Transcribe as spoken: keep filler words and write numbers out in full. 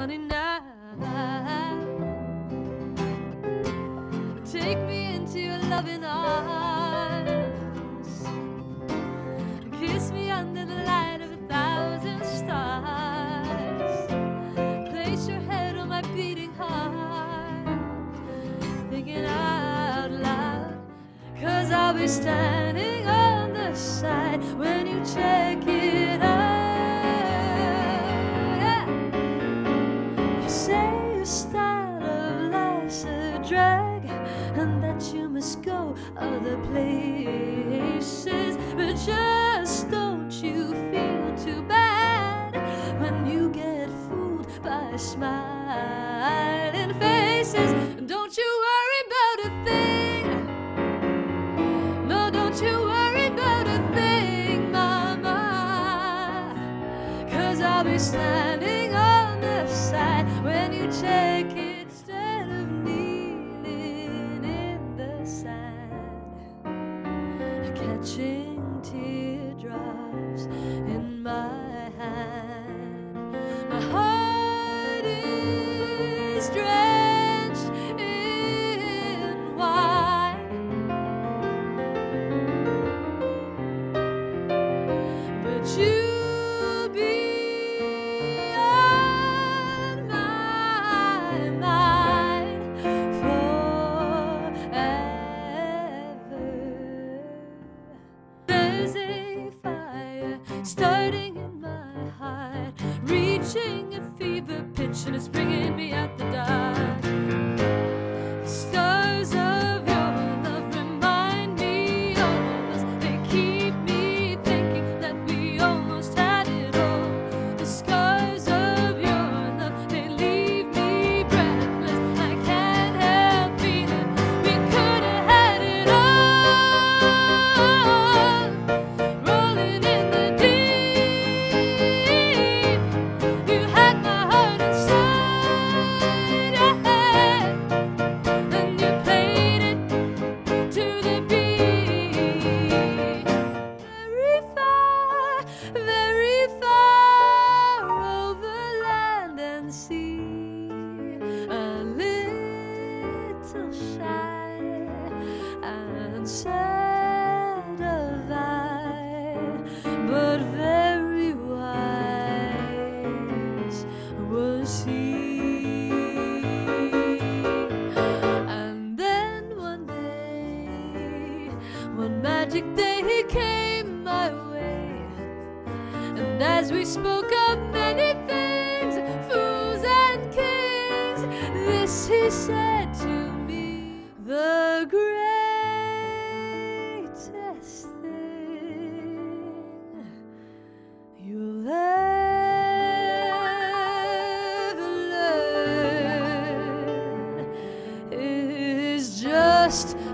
sunny night. Take me into your loving arms. Kiss me under the light of a thousand stars. Place your head on my beating heart, thinking out loud. 'Cause I'll be standing on the side when you check it out. Yeah. You say your style of life's a drag, and that you must go other places, but just don't you feel too bad when you get fooled by smiling faces. Don't you worry about a thing. No, don't you worry about a thing, mama, 'cause I'll be standing on the side when you check it. Instead of kneeling in the sand, catching teardrops in my hand. My heart is drenched in wine, but you'll be on my mind forever. There's a fire starting in my heart, reaching a fever pitch, and it's bringing me out the dark. The stars of your love remind me of us. They keep me thinking that we almost had it all. The scars of your love, they leave me breathless. I can't help feeling we could have had it all. Rolling in the deep, you had my heart inside, yeah. And you played it to the beat. Very far, very far over land and sea, a little shy and sad of eye, but very wise was he. And then one day, one magic day, he came my way, and as we spoke of many things, fools and kings, this he said to me: the greatest thing you'll ever learn is just